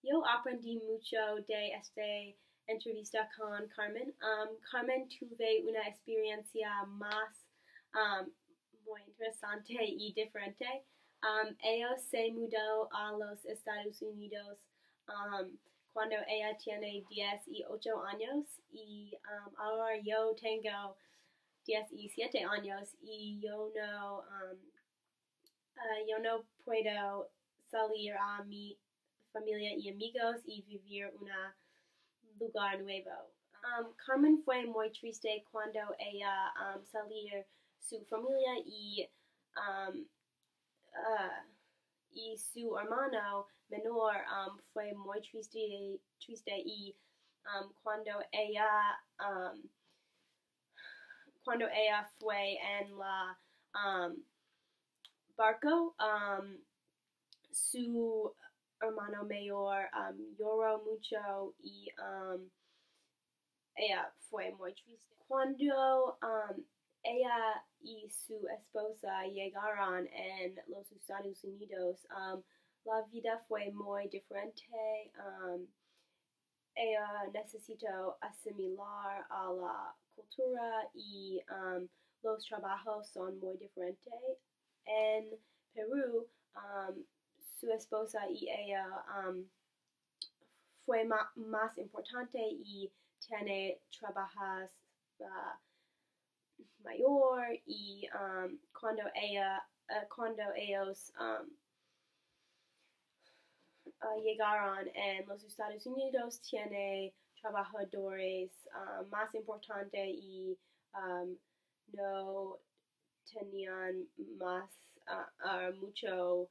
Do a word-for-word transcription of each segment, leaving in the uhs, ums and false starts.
Yo aprendí mucho de esta entrevista con Carmen. Um, Carmen tuve una experiencia más um, muy interesante y diferente. Um, ella se mudó a los Estados Unidos um, cuando ella tiene dieciocho años y um, ahora yo tengo diecisiete años y yo no, um, uh, yo no puedo salir a mi familia y amigos y vivir en un lugar nuevo. Um, Carmen fue muy triste cuando ella um, salió su familia y, um, uh, y su hermano menor um, fue muy triste, triste y um, cuando ella um, cuando ella fue en la um, barco um, su hermano mayor um, lloró mucho y um, ella fue muy triste. Cuando um, ella y su esposa llegaron en los Estados Unidos, um, la vida fue muy diferente. Um, ella necesitó asimilar a la cultura y um, los trabajos son muy diferentes. En Perú, um, su esposa y ella um, fue ma más importante y tiene trabajos uh, mayor y um, cuando ella uh, cuando ellos um, uh, llegaron en los Estados Unidos tiene trabajadores uh, más importantes y um, no tenían más uh, uh, mucho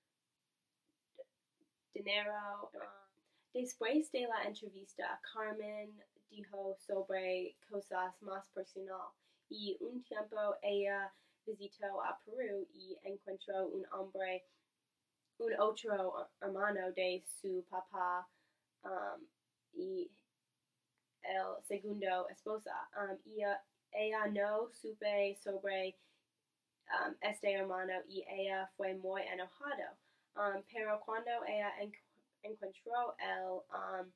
dinero. Um, después de la entrevista, Carmen dijo sobre cosas más personales y un tiempo ella visitó a Perú y encontró un hombre, un otro hermano de su papá um, y el segundo esposa. Um, y ella, ella no supe sobre um, este hermano y ella fue muy enojada. Um, pero cuando ella en encontró él, um,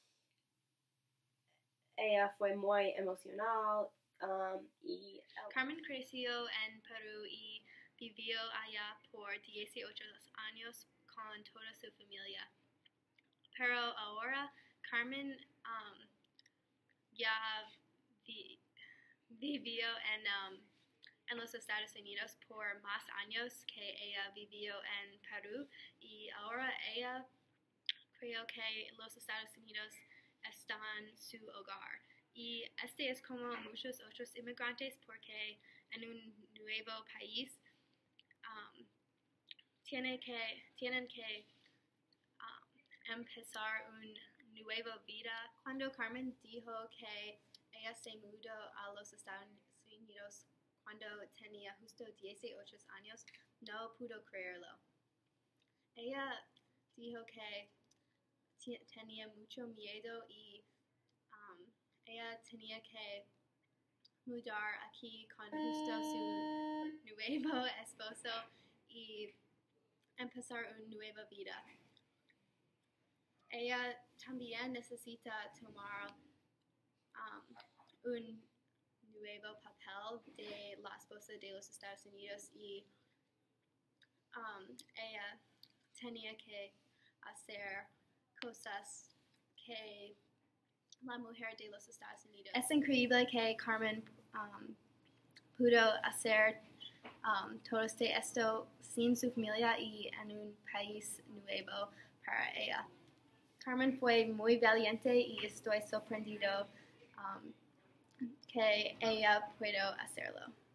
ella fue muy emocional um, y Carmen creció en Perú y vivió allá por dieciocho años con toda su familia. Pero ahora Carmen um, ya vi vivió en, um, en los Estados Unidos por más años que ella vivió en Perú y ahora ella creo que los Estados Unidos están su hogar. Y este es como muchos otros inmigrantes porque en un nuevo país um, tiene que, tienen que um, empezar una nueva vida. Cuando Carmen dijo que ella se mudó a los Estados Unidos cuando tenía justo dieciocho años, no pudo creerlo. Ella dijo que tenía mucho miedo y um, ella tenía que mudar aquí con justo su nuevo esposo y empezar una nueva vida. Ella también necesita tomar um, un nuevo papel de la esposa de los Estados Unidos y um, ella tenía que hacer cosas que la mujer de los Estados Unidos. Es increíble que Carmen um, pudo hacer um, todo este esto sin su familia y en un país nuevo para ella. Carmen fue muy valiente y estoy sorprendido um, que ella pudo hacerlo.